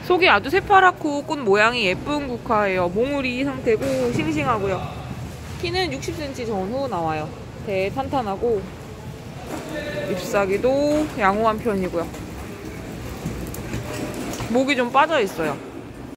속이 아주 새파랗고 꽃 모양이 예쁜 국화예요. 몽우리 상태고 싱싱하고요. 키는 60cm 전후 나와요. 대탄탄하고 잎사귀도 양호한 편이고요. 목이 좀 빠져 있어요.